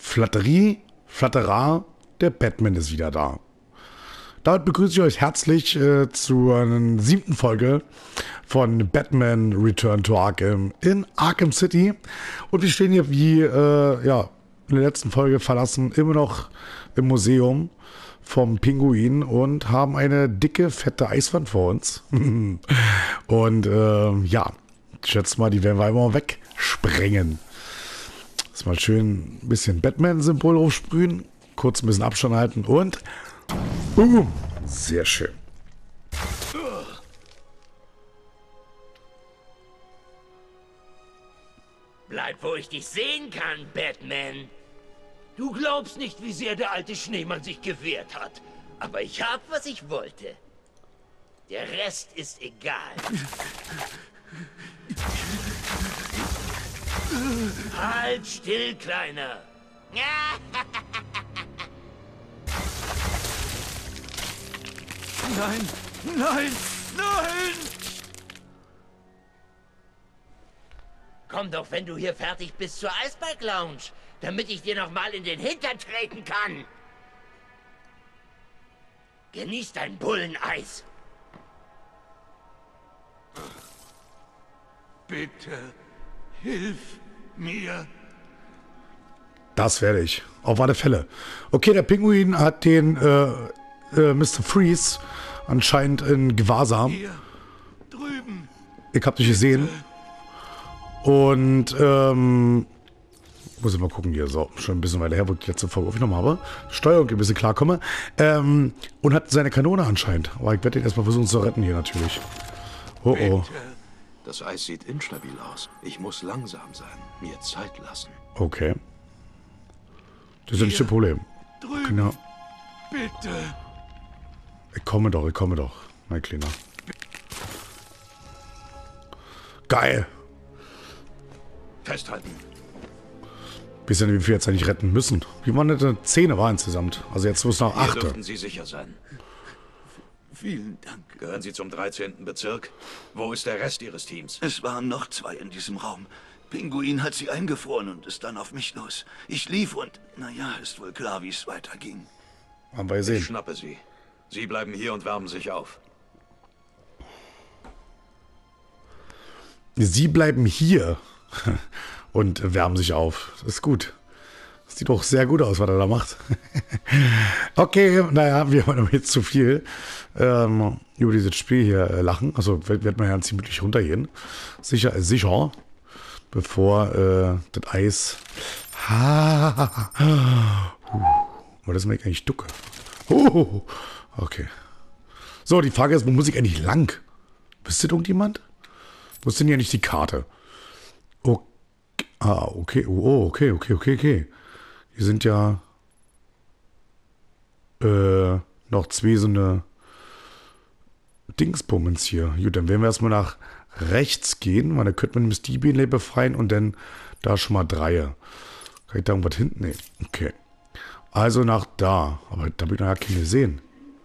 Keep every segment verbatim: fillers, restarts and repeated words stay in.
Flatterie, Flatterer, der Batman ist wieder da. Damit begrüße ich euch herzlich äh, zur siebten Folge von Batman Return to Arkham in Arkham City. Und wir stehen hier wie äh, ja, in der letzten Folge verlassen, immer noch im Museum vom Pinguin und haben eine dicke, fette Eiswand vor uns. Und äh, ja, ich schätze mal, die werden wir immer wegsprengen. Jetzt mal schön ein bisschen Batman-Symbol aufsprühen, kurz ein bisschen Abstand halten und boom, sehr schön. Bleib, wo ich dich sehen kann, Batman. Du glaubst nicht, wie sehr der alte Schneemann sich gewehrt hat. Aber ich hab, was ich wollte. Der Rest ist egal. Halt still, Kleiner. Nein, nein, nein! Komm doch, wenn du hier fertig bist, zur Eisberg Lounge, damit ich dir noch mal in den Hintern treten kann. Genieß dein Bulleneis. Bitte, hilf mir. Das werde ich. Auf alle Fälle. Okay, der Pinguin hat den äh, äh, Mister Freeze anscheinend in Gewahrsam. Hier drüben. Ich hab dich gesehen. Und, ähm, muss ich mal gucken hier, so, schon ein bisschen weiter her, wo ich die letzte Folge aufgenommen habe. Steuerung ein bisschen klarkomme. Ähm, und hat seine Kanone anscheinend. Aber ich werde ihn erstmal versuchen zu retten hier natürlich. Oh, oh. Das Eis sieht instabil aus. Ich muss langsam sein. Mir Zeit lassen. Okay. Das ist ja nicht das Problem. Drüben. Genau. Bitte. Ich komme doch, ich komme doch, mein Kleiner. Geil. Festhalten. Bisschen wie viel jetzt eigentlich retten müssen. Wie waren das? Zehn war insgesamt. Also jetzt muss noch Hier acht. dürften Sie sicher sein. Vielen Dank. Gehören Sie zum dreizehnten Bezirk? Wo ist der Rest Ihres Teams? Es waren noch zwei in diesem Raum. Pinguin hat sie eingefroren und ist dann auf mich los. Ich lief und, naja, ist wohl klar, wie es weiterging. Haben wir Ich gesehen. schnappe Sie. Sie bleiben hier und wärmen sich auf. Sie bleiben hier und wärmen sich auf. Das ist gut. Das sieht doch sehr gut aus, was er da macht. Okay, naja, wir wollen aber jetzt zu viel ähm, über dieses Spiel hier äh, lachen. Also wird man ja ziemlich runtergehen. Sicher ist sicher. Bevor äh, das Eis... Ha, uh, das mache ich eigentlich ducke. Uh, okay. So, die Frage ist, wo muss ich eigentlich lang? Wisst ihr irgendjemand? Wo ist denn hier nicht die Karte? Okay. Ah, okay. Oh, okay, okay, okay, okay. Hier sind ja äh, noch zwei so eine Dingsbummens hier. Gut, dann werden wir erstmal nach rechts gehen, weil da könnte man Miss Diebinley befreien und dann da schon mal drei. Kann ich da irgendwas hinten? Nee. Okay. Also nach da. Aber da habe ich noch ja keine gesehen.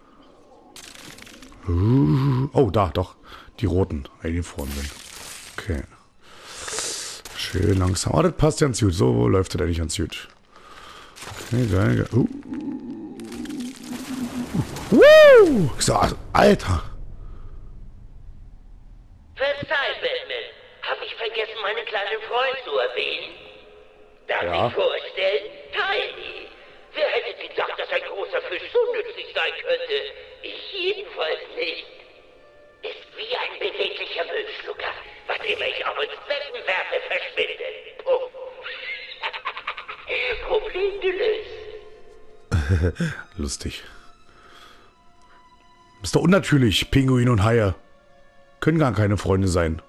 Uh, oh, da, doch. Die roten, die hier vorne sind. Okay. Schön langsam. Oh, das passt ja ganz gut. So läuft das eigentlich ganz gut. Okay, geil, geil. Uh. Uh. So, Alter. Verzeih, Batman. Hab ich vergessen, meinen kleinen Freund zu erwähnen? Darf Ja. ich vorstellen? Tiny. Wer hätte gedacht, dass ein großer Fisch so nützlich sein könnte? Ich jedenfalls nicht. Ist wie ein beweglicher Müllschlucker. Was immer ich auch ins Becken werfe, verschwindet. Puff. Problem gelöst. Lustig. Ist doch unnatürlich, Pinguin und Haie. Können gar keine Freunde sein.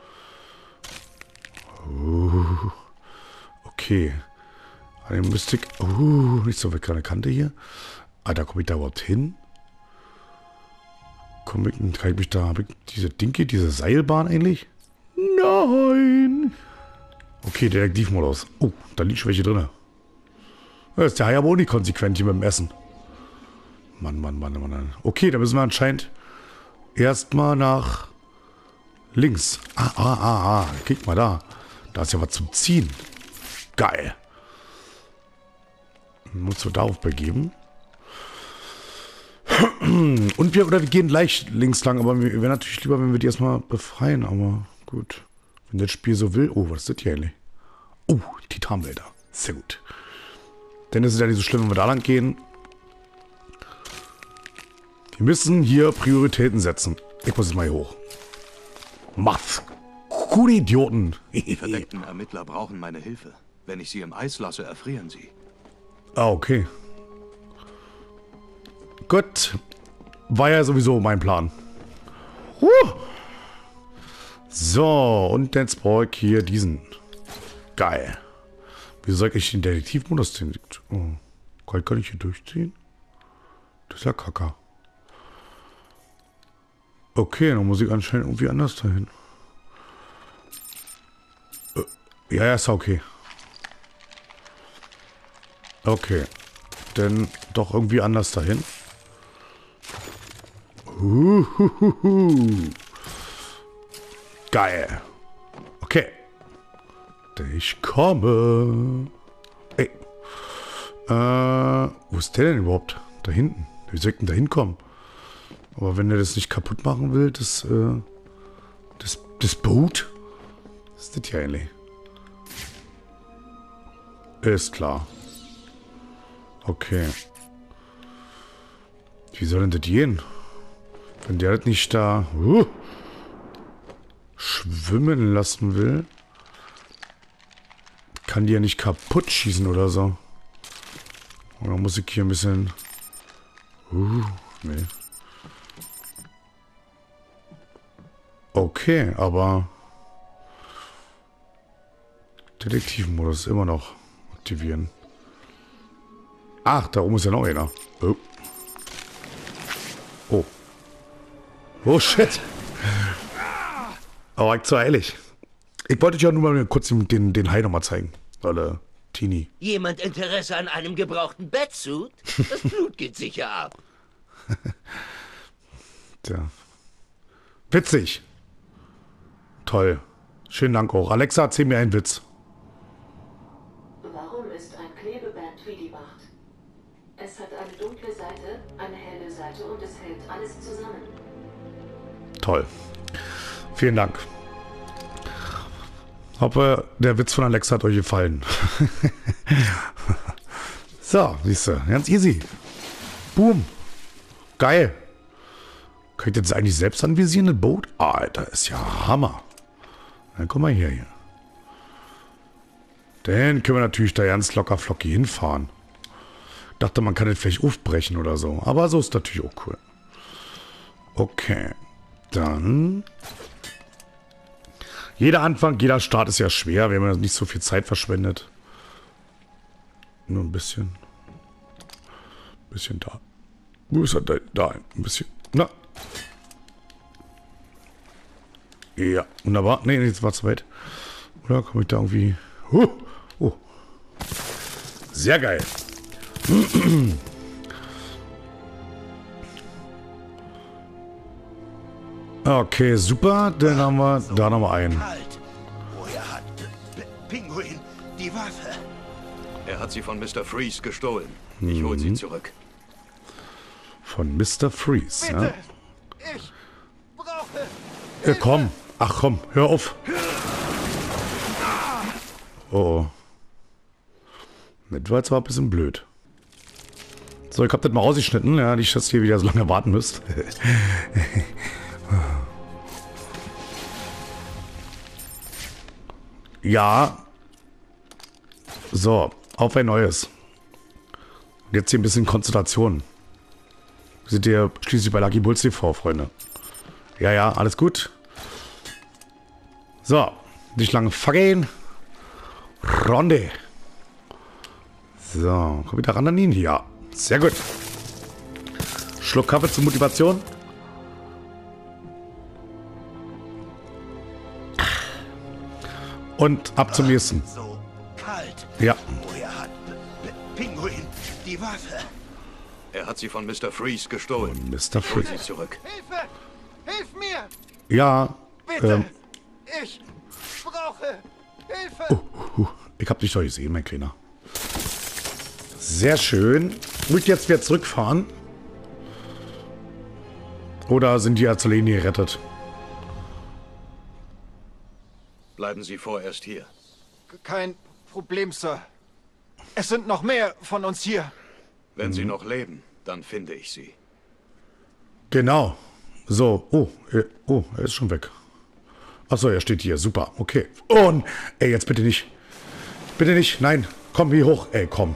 Uh, okay. Eine Mystik. Uh, nicht so weg an der Kante hier. Ah, da komme ich da überhaupt hin? Komm ich, kann ich mich da, habe ich diese Dinke, diese Seilbahn eigentlich? Nein! Okay, Detektivmodus. Oh, da liegt schon welche drin. Da ist der Hai aber auch nicht konsequent hier mit dem Essen. Mann, Mann, Mann, Mann. Okay, da müssen wir anscheinend erstmal nach links. Ah, ah, ah, ah. Guck mal da. Da ist ja was zum Ziehen. Geil. Uns so darauf begeben. Und wir, oder wir gehen gleich links lang, aber wir wäre natürlich lieber, wenn wir die erstmal befreien, aber gut. Wenn das Spiel so will. Oh, was ist das hier eigentlich? Oh, Titanwälder. Sehr gut. Denn es ist ja nicht so schlimm, wenn wir da lang gehen. Wir müssen hier Prioritäten setzen. Ich muss jetzt mal hier hoch. Mach's. Gute Idioten. Die verdeckten Ermittler brauchen meine Hilfe. Wenn ich sie im Eis lasse, erfrieren sie. Ah, okay. Gut. War ja sowieso mein Plan. Huh. So, und jetzt brauche ich hier diesen. Geil. Wie soll ich den Detektivmodus ziehen? Oh. Kann, kann ich hier durchziehen? Das ist ja Kacke. Okay, dann muss ich anscheinend irgendwie anders dahin. Ja, ja, ist okay. Okay. Dann doch irgendwie anders dahin. Uhuhuhu. Geil. Okay. Ich komme. Ey. Äh, wo ist der denn überhaupt? Da hinten. Wie soll ich denn da hinkommen? Aber wenn er das nicht kaputt machen will, das, äh, das, das Boot? Was ist das hier eigentlich? Ist klar. Okay. Wie soll denn das gehen? Wenn der das nicht da uh, schwimmen lassen will, kann die ja nicht kaputt schießen oder so. Oder muss ich hier ein bisschen... Uh, nee. Okay, aber... Detektivmodus immer noch aktivieren. Ach, da oben ist ja noch einer. Oh. Oh. Oh, shit. Aber zu eilig. Ich wollte euch ja nur mal kurz den, den Hai nochmal zeigen. Oder Teenie. Jemand Interesse an einem gebrauchten Bettsuit? Das Blut geht sicher ab. Tja. Witzig. Toll. Schönen Dank auch. Alexa, erzähl mir einen Witz. Warum ist ein Klebeband wie die Macht? Es hat eine dunkle Seite, eine helle Seite und es hält alles zusammen. Toll. Vielen Dank. Hoffe, der Witz von Alexa hat euch gefallen. So, siehst du. Ganz easy. Boom. Geil. Könnt ihr das eigentlich selbst anvisieren, ein Boot? Alter, ist ja Hammer. Dann komm mal her hier. Dann können wir natürlich da ganz locker flockig hinfahren. Dachte, man kann das vielleicht aufbrechen oder so. Aber so ist natürlich auch cool. Okay. Dann... Jeder Anfang, jeder Start ist ja schwer. Wir haben ja nicht so viel Zeit verschwendet. Nur ein bisschen. Ein bisschen da. Wo ist er da? Da, ein bisschen. Na. Ja, wunderbar. Nee, jetzt war es zu weit. Oder komme ich da irgendwie... Huh. Oh. Sehr geil. Okay, super. Dann haben wir da noch mal einen. Halt! Woher hat P Pinguin die Waffe? Er hat sie von Mister Freeze gestohlen. Ich hole sie zurück. Von Mister Freeze, Bitte! ja. Ich brauche... Ja, komm. Ach komm, hör auf. Oh, oh. Das war zwar ein bisschen blöd. So, ich hab das mal rausgeschnitten. Ja, nicht, dass ihr wieder so lange warten müsst. Ja. So, auf ein neues. Jetzt hier ein bisschen Konzentration. Wir sind hier schließlich bei Lucky Bulls T V, Freunde. Ja, ja, alles gut. So, nicht lange vergehen. Runde. So, komm wieder ran an ihn. Ja, sehr gut. Schluck Kaffee zur Motivation. Und ab zum nächsten. So kalt. Ja. Woher hat P Pinguin die Waffe? Er hat sie von Mister Freeze gestohlen. Mister Ich hol Freeze. sie zurück. Hilfe! Hilf mir! Ja. Bitte! Ähm, Ich brauche Hilfe! uh, uh, ich hab dich doch gesehen, mein Kleiner. Sehr schön. Und jetzt wieder zurückfahren. Oder sind die Azuleni gerettet? Bleiben Sie vorerst hier. Kein Problem, Sir. Es sind noch mehr von uns hier. Wenn Sie noch leben, dann finde ich Sie. Genau. So. Oh, äh, oh, er ist schon weg. Achso, er steht hier. Super. Okay. Und, ey, jetzt bitte nicht. Bitte nicht. Nein. Komm hier hoch. Ey, komm.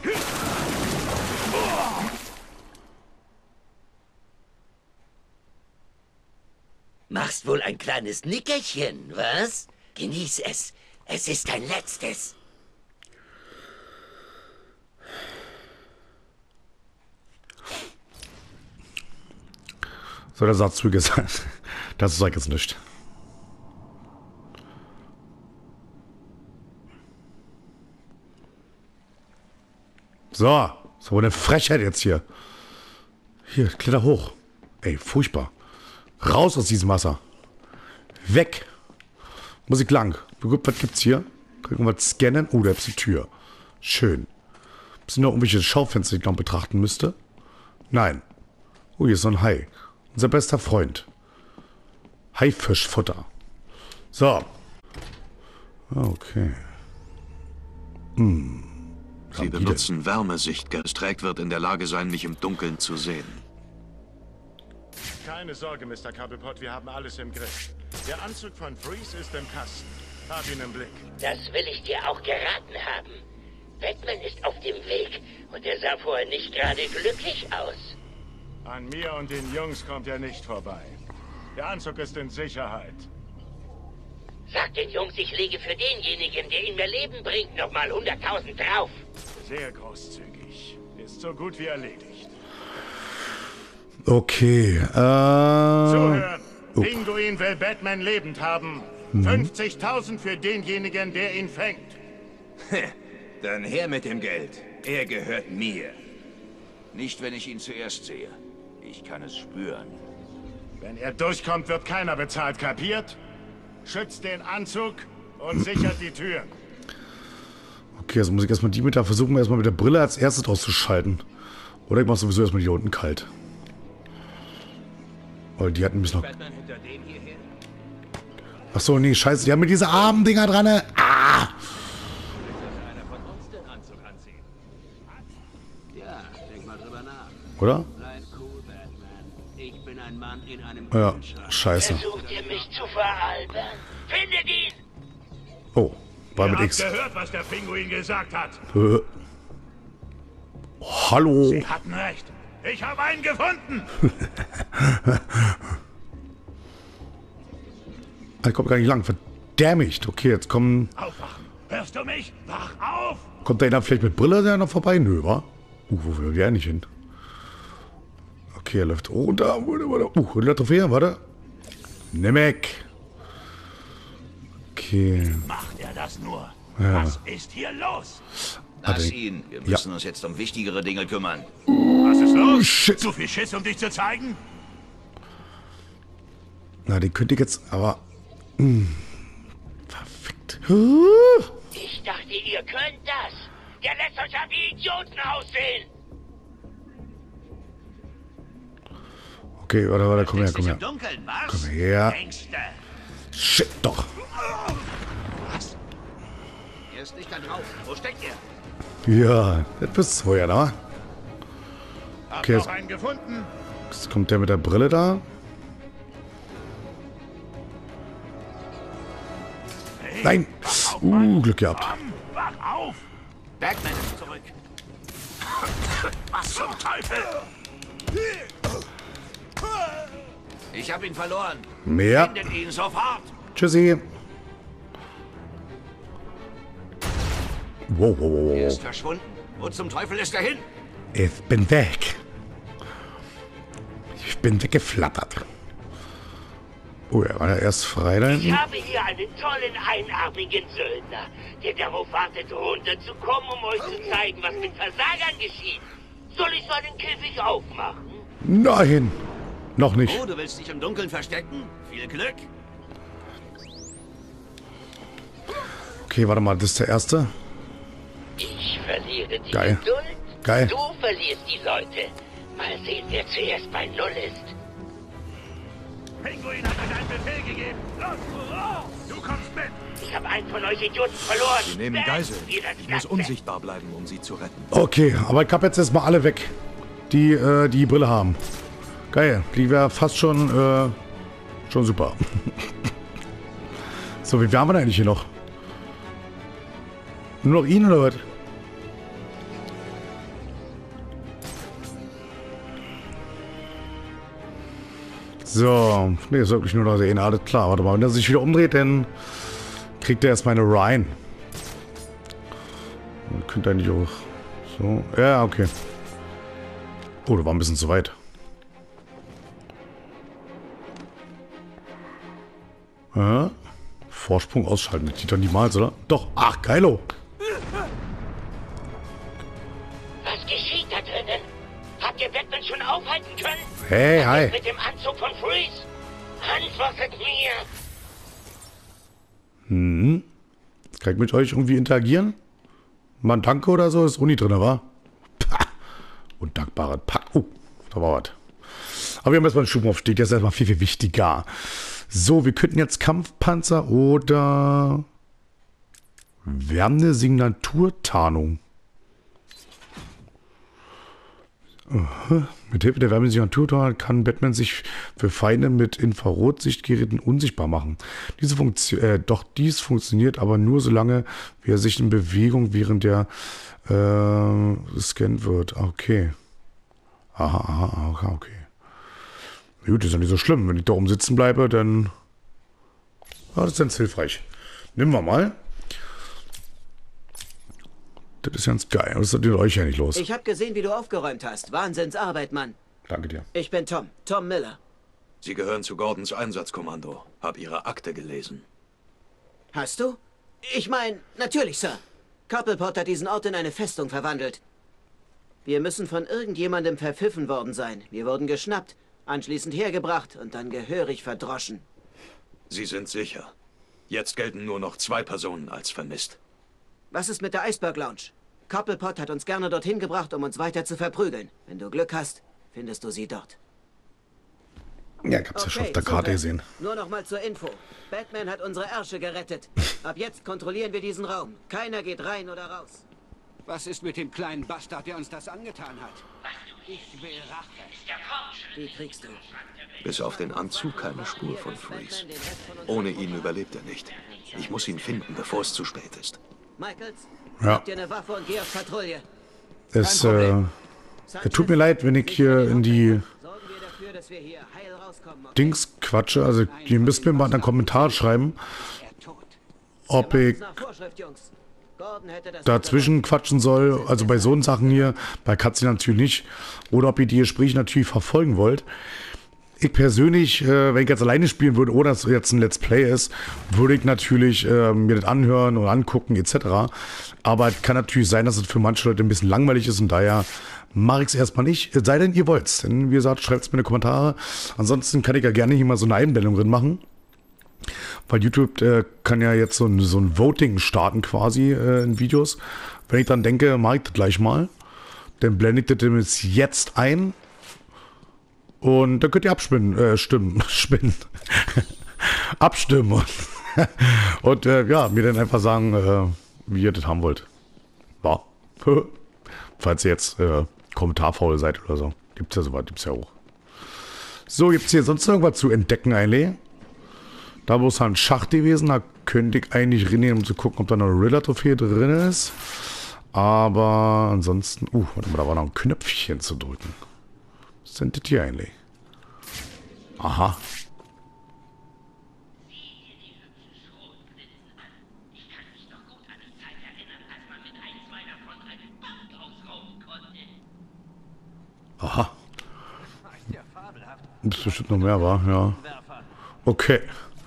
Machst wohl ein kleines Nickerchen, was? Genieß es. Es ist dein letztes. So, der Satz, wie gesagt. Das sag ich jetzt nicht. So. So eine Frechheit jetzt hier. Hier, kletter hoch. Ey, furchtbar. Raus aus diesem Wasser. Weg. Musik lang. Was gibt's hier? Können wir was scannen? Oh, da ist die Tür. Schön. Sind noch irgendwelche Schaufenster, die ich noch betrachten müsste? Nein. Oh, hier ist so ein Hai. Unser bester Freund. Haifischfutter. So. Okay. Hm. Sie benutzen Wärmesichtgerät. Es trägt wird in der Lage sein, mich im Dunkeln zu sehen. Keine Sorge, Mister Cobblepot, wir haben alles im Griff. Der Anzug von Freeze ist im Kasten. Hab ihn im Blick. Das will ich dir auch geraten haben. Batman ist auf dem Weg und er sah vorher nicht gerade glücklich aus. An mir und den Jungs kommt er nicht vorbei. Der Anzug ist in Sicherheit. Sag den Jungs, ich lege für denjenigen, der ihn mir Leben bringt, nochmal hunderttausend drauf. Sehr großzügig. Ist so gut wie erledigt. Okay. Äh, Zuhören. oh. Pinguin will Batman lebend haben. Mhm. fünfzigtausend für denjenigen, der ihn fängt. Dann her mit dem Geld. Er gehört mir. Nicht, wenn ich ihn zuerst sehe. Ich kann es spüren. Wenn er durchkommt, wird keiner bezahlt, kapiert? Schützt den Anzug und sichert die Türen. Okay, also muss ich erstmal die mit da versuchen, erstmal mit der Brille als erstes auszuschalten. Oder ich mach sowieso erstmal die hier unten kalt. Weil die hatten ein bisschen noch. Achso, nee, scheiße, die haben mit diese armen Dinger dran. Ne? Ah! Oder? Ja, scheiße. Versucht ihr mich zu veralbern? Findet ihn! Oh, war Ihr mit habt X. gehört, was der Pinguin gesagt hat. Äh. Oh, hallo. Sie hatten recht. Ich habe einen gefunden. Er kommt gar nicht lang. Verdammt. Okay, jetzt kommen. Aufwachen. Hörst du mich? Wach auf! Kommt der einer vielleicht mit Brille der noch vorbei? Nö, wa? Uh, wo will der nicht hin? Okay, er läuft runter. Uh, eine Trophäe, warte. Nemec. Okay. Macht er das nur? Ja. Was ist hier los? Lass den- ihn. Wir Ja. müssen uns jetzt um wichtigere Dinge kümmern. Was ist los? Shit. Zu viel Schiss, um dich zu zeigen? Na, den könnte ich jetzt, aber. Mh. Verfickt. Ich dachte, ihr könnt das. Der lässt euch ja wie Idioten aussehen. Okay, warte, warte, komm her, Steckst komm dich her. im Dunkeln, was? Komm her. Ängste. Shit, doch. Was? Er ist nicht da drauf. Wo steckt er? Ja, das bist du ja, da. Hab Okay, noch jetzt- einen gefunden. Jetzt kommt der mit der Brille da. Hey, Nein. wach auf, Uh, Mann. Glück gehabt. Komm, wach auf. Batman ist zurück. Was zum Teufel? Ich habe ihn verloren. Mehr. Findet ihn sofort. Tschüssi. Wow, wow, wow, Er wow. ist verschwunden. Wo zum Teufel ist er hin? Ich bin weg. Ich bin weggeflattert. Oh, er war ja erst frei da Ich hinten. habe hier einen tollen, einarmigen Söldner, der darauf wartet, runterzukommen, um euch zu zeigen, was mit Versagern geschieht. Soll ich seinen Käfig aufmachen? Nein. Noch nicht. Oh, du willst dich im Dunkeln verstecken? Viel Glück. Okay, warte mal, das ist der erste. Ich verliere die Geil. Geduld Geil. Du verlierst die Leute. Mal sehen, wer zuerst bei Null ist. Pinguin hat euch einen Befehl gegeben. Los, du kommst mit. Ich habe einen von euch Idioten verloren. Sie nehmen Beenden Geiseln. wir das Ich muss Ganze. unsichtbar bleiben, um sie zu retten. Okay, aber ich habe jetzt erstmal alle weg, die äh, die Brille haben. Geil, die wäre fast schon, äh, schon super. So, wie viel haben wir denn eigentlich hier noch? Nur noch ihn oder was? So, ne, ist wirklich nur noch der eine, alles klar. Warte mal, wenn er sich wieder umdreht, dann kriegt er erstmal eine Ryan. Könnte eigentlich auch so. Ja, okay. Oh, da war ein bisschen zu weit. Ja. Vorsprung ausschalten. Das geht doch niemals, oder? Doch. Ach, geilo. Was geschieht da drinnen? Habt ihr Batman schon aufhalten können? Hey, hi. Mit dem Anzug von Freeze? Antwortet mir! Hm. Kann ich mit euch irgendwie interagieren? Mal ein Danke oder so? Ist Uni drin, wa? Pah. Undankbare Pack. Oh, da war was. Aber wir haben erstmal einen Schub aufsteht. Das ist erstmal viel, viel wichtiger. So, wir könnten jetzt Kampfpanzer oder wärmende Signaturtarnung. Uh, mit Hilfe der wärmenden Signaturtarnung kann Batman sich für Feinde mit Infrarotsichtgeräten unsichtbar machen. Diese Funktion, äh, doch dies funktioniert aber nur solange, wie er sich in Bewegung während der äh, gescannt wird. Okay. Aha, aha, aha, okay. Gut, ist ja nicht so schlimm. Wenn ich da oben sitzen bleibe, dann... Ja, das ist ganz hilfreich. Nehmen wir mal. Das ist ganz geil. Was ist denn mit euch ja nicht los? Ich habe gesehen, wie du aufgeräumt hast. Wahnsinnsarbeit, Mann. Danke dir. Ich bin Tom. Tom Miller. Sie gehören zu Gordons Einsatzkommando. Hab Ihre Akte gelesen. Hast du? Ich meine, natürlich, Sir. Cobblepot hat diesen Ort in eine Festung verwandelt. Wir müssen von irgendjemandem verpfiffen worden sein. Wir wurden geschnappt, anschließend hergebracht und dann gehörig verdroschen. Sie sind sicher. Jetzt gelten nur noch zwei Personen als vermisst. Was ist mit der Iceberg Lounge? Cobblepot hat uns gerne dorthin gebracht, um uns weiter zu verprügeln. Wenn du Glück hast, findest du sie dort. Ja, ich hab's ja schon auf der super. Karte gesehen. Nur noch mal zur Info. Batman hat unsere Ärsche gerettet. Ab jetzt kontrollieren wir diesen Raum. Keiner geht rein oder raus. Was ist mit dem kleinen Bastard, der uns das angetan hat? Ich will Rache. Die kriegst du. Bis auf den Anzug keine Spur von Freeze. Ohne ihn überlebt er nicht. Ich muss ihn finden, bevor es zu spät ist. Michaels, Ja. habt ihr eine Waffe und geh auf Patrouille. Es, äh, es tut mir leid, wenn ich hier in die Sorgen wir dafür, dass wir hier heil rauskommen. Okay? Dings quatsche. Also, ihr müsst mir mal einen Kommentar schreiben, ob ich Nach Vorschrift, Jungs. Gordon hätte das dazwischen quatschen soll. Also bei so Sachen hier, bei Cutscene natürlich nicht. Oder ob ihr die Gespräche natürlich verfolgen wollt. Ich persönlich, äh, wenn ich jetzt alleine spielen würde, oder es jetzt ein Let's Play ist, würde ich natürlich äh, mir das anhören und angucken et cetera. Aber es kann natürlich sein, dass es für manche Leute ein bisschen langweilig ist und daher mache ich es erstmal nicht. Es sei denn, ihr wollt es. Denn wie gesagt, schreibt es mir in die Kommentare. Ansonsten kann ich ja gerne hier mal so eine Einblendung drin machen. Weil YouTube äh, kann ja jetzt so ein, so ein Voting starten quasi äh, in Videos. Wenn ich dann denke, mache ich das gleich mal. Dann blende ich das jetzt ein. Und dann könnt ihr abstimmen, äh, stimmen, spinnen. Abstimmen. Und, und äh, ja, mir dann einfach sagen, äh, wie ihr das haben wollt. Ja. Falls ihr jetzt äh, kommentarfaul seid oder so. Gibt's ja soweit, gibt's ja auch. So, gibt's hier sonst irgendwas zu entdecken, eigentlich? Da wo es ein Schacht gewesen, da könnte ich eigentlich reingehen, um zu gucken, ob da noch eine Riddler-Trophäe drin ist. Aber ansonsten, uh, warte mal, da war noch ein Knöpfchen zu drücken. Was sind das hier eigentlich? Aha. Aha. Das ist bestimmt noch mehr, war, ja. Okay.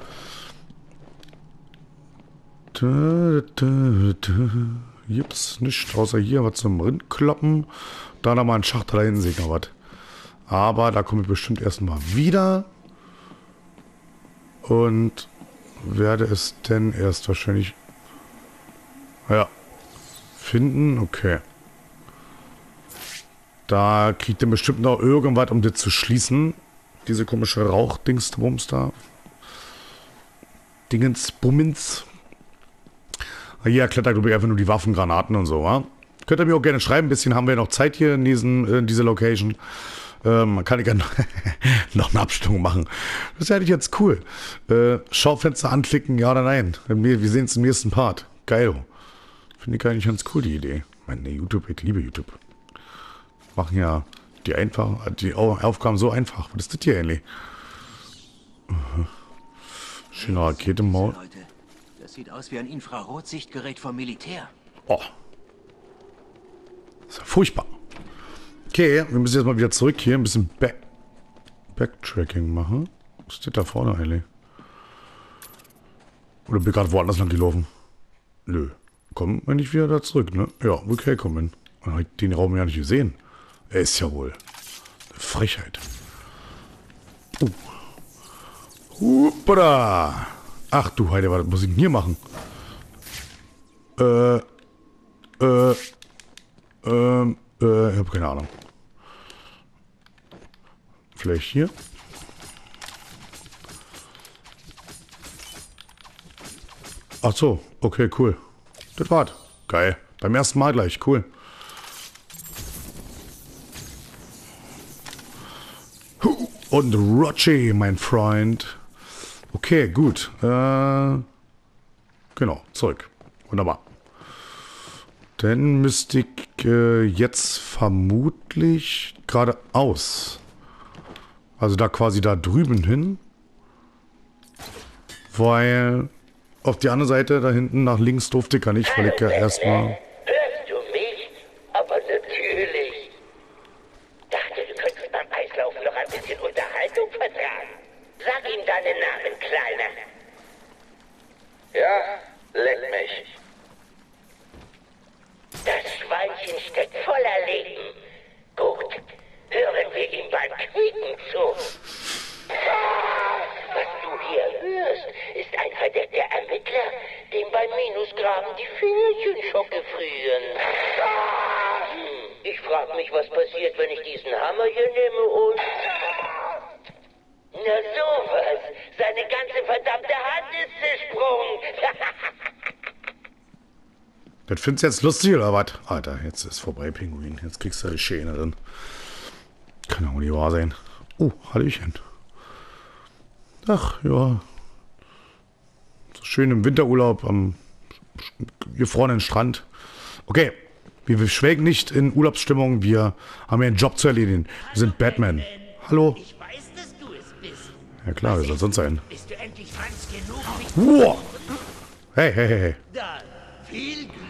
Gibt's nichts außer hier was zum Rindkloppen. Da noch mal ein Schacht, da hinten sehe ich noch was. Aber da komme ich bestimmt erstmal wieder. Und werde es denn erst wahrscheinlich... Ja. Finden, okay. Da kriegt er bestimmt noch irgendwas, um das zu schließen. Diese komische Rauchdingsbums da. Dingensbummens. Hier klettert, glaube ich, einfach nur die Waffen, Granaten und so, wa? Könnt ihr mir auch gerne schreiben. Ein bisschen haben wir noch Zeit hier in, diesen, in dieser Location. Ähm, kann ich ja noch eine Abstimmung machen. Das ist ja eigentlich jetzt cool. Äh, Schaufenster anklicken, ja oder nein? Wir, wir sehen es im nächsten Part. Geil. Finde ich eigentlich ganz cool, die Idee. Meine YouTube, ich liebe YouTube. Machen ja die einfach, die Aufgaben so einfach. Was ist das hier eigentlich? Uh-huh. Schöne Rakete im Maul. Das sieht aus wie ein Infrarotsichtgerät vom Militär. Oh. Das ist ja furchtbar. Okay, wir müssen jetzt mal wieder zurück hier. Ein bisschen Back Backtracking machen. Was steht da vorne eigentlich? Oder bin ich gerade woanders lang gelaufen? Nö. Kommen wir nicht wieder da zurück, ne? Ja, okay, kommen. Dann habe ich den Raum ja nicht gesehen. Er ist ja wohl eine Frechheit. Uh. Huppada. Ach du Heide, was muss ich denn hier machen? Äh. Äh. Ähm. Äh, ich habe keine Ahnung. Vielleicht hier? Ach so, okay, cool. Das war's. Geil. Beim ersten Mal gleich, cool. Und Roger, mein Freund. Okay, gut. Äh, genau, zurück. Wunderbar. Dann müsste ich äh, jetzt vermutlich geradeaus. Also da quasi da drüben hin. Weil auf die andere Seite da hinten nach links durfte ich gar nicht, weil ich ja erstmal... Hörst du mich? Aber natürlich. Dachte, du könntest beim Eislaufen noch ein bisschen Unterhaltung vertragen. Sag ihm deinen Namen, Kleiner. Ja, leck mich. Das Schweinchen steckt voller Leben. Gut, hören wir ihm beim Quieken zu. Was du hier hörst, ist ein verdeckter Ermittler, dem beim Minusgraben die Fingerchen schocke frieren. Hm, ich frag mich, was passiert, wenn ich diesen Hammer hier nehme und... Na sowas, seine ganze verdammte Hand ist zersprungen. Das findest du jetzt lustig, oder was? Alter, jetzt ist vorbei, Pinguin. Jetzt kriegst du die Schäne drin. Kann auch nicht wahr sein. Oh, Hallöchen. Ach, ja. So schön im Winterurlaub am gefrorenen Strand. Okay, wir, wir schwelgen nicht in Urlaubsstimmung. Wir haben ja einen Job zu erledigen. Wir sind Batman. Hallo. Ich weiß, dass du es bist. Ja klar, wer soll sonst sein? Bist du endlich Franz genug? Wow. Hey, hey, hey, hey. Dann viel Glück.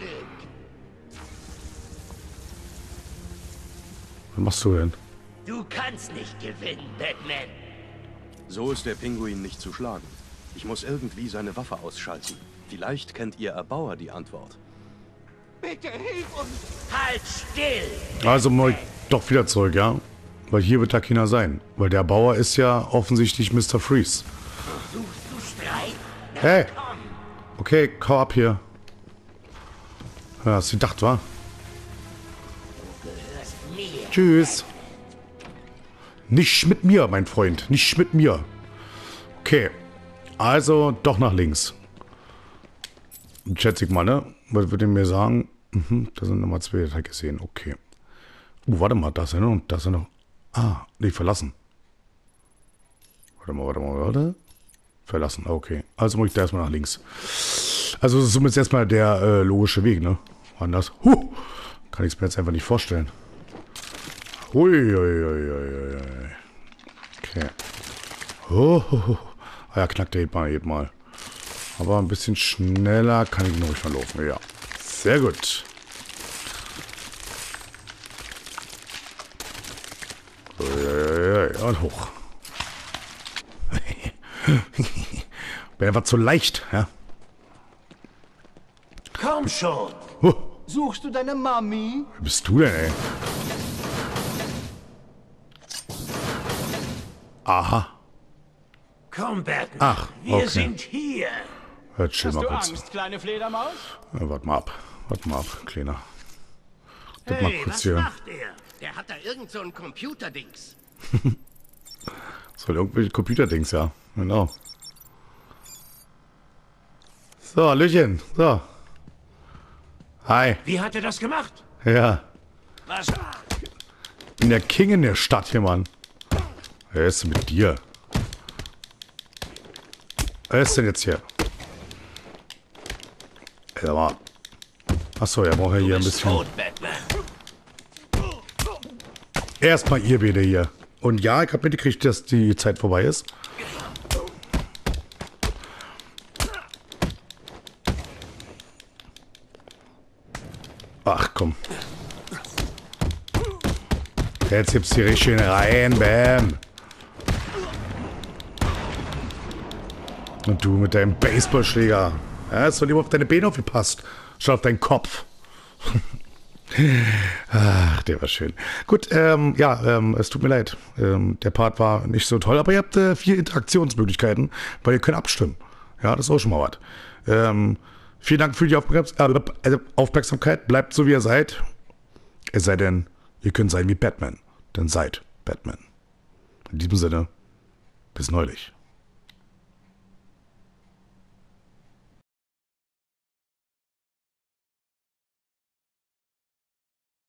Was machst du denn? Du kannst nicht gewinnen, Batman. So ist der Pinguin nicht zu schlagen. Ich muss irgendwie seine Waffe ausschalten. Vielleicht kennt ihr Erbauer die Antwort. Bitte hilf uns. Halt still. Also muss ich doch wieder zurück, ja? Weil hier wird da keiner sein. Weil der Bauer ist ja offensichtlich Mister Freeze. Suchst du Streit? Hey. Okay, hau ab hier. Ja, hast du gedacht, wa? Tschüss. Nicht mit mir, mein Freund. Nicht mit mir. Okay. Also doch nach links. Schätze ich mal, ne? Was würde ich mir sagen? Mhm, da sind nochmal zwei, das habe ich gesehen. Okay. Uh, warte mal, da ist ja noch. Da ist ja noch. Ah, nee, verlassen. Warte mal, warte mal, warte. Verlassen, okay. Also muss ich da erstmal nach links. Also das ist zumindest erstmal der äh, logische Weg, ne? Anders. Huh! Kann ich es mir jetzt einfach nicht vorstellen. Hui, hui, hui, hui, hui. Okay. Oh, oh, oh. Ah ja, knackt der geht mal, geht mal. Aber ein bisschen schneller kann ich noch nicht mal laufen. Ja. Sehr gut. Und hoch. Bin einfach zu leicht, ja. Komm schon. Huh. Suchst du deine Mami? Wer bist du denn, ey? Aha. Komm, Batman. Ach, okay. Wir sind hier. Ja, chill Hast mal du kurz. Angst, kleine Fledermaus? Ja, warte mal ab. Warte mal ab, Kleiner. Das mal Hey, kurz was hier. macht er? Der hat da irgend so ein Computerdings. Soll irgendwelche Computerdings, ja. Genau. So, Hallöchen. So. Hi. Wie hat er das gemacht? Ja. Was? Ich bin der King in der Stadt hier, Mann. Wer ist denn mit dir? Wer ist denn jetzt hier? Ey, mal. Achso, er braucht ja hier ein bisschen. Tot, Batman. Erstmal ihr bitte hier. Und ja, ich habe mitgekriegt, dass die Zeit vorbei ist. Ach komm. Jetzt gibt's die richtig schön rein, bam. Und du mit deinem Baseballschläger. Ja, ist doch lieber auf deine Beine aufgepasst, statt auf deinen Kopf. Ach, der war schön. Gut, ähm, ja, ähm, es tut mir leid. Ähm, der Part war nicht so toll, aber ihr habt äh, vier Interaktionsmöglichkeiten, weil ihr könnt abstimmen. Ja, das ist auch schon mal was. Ähm, vielen Dank für die Aufmerks äh, Aufmerksamkeit. Bleibt so, wie ihr seid. Es sei denn, ihr könnt sein wie Batman. Dann seid Batman. In diesem Sinne, bis neulich.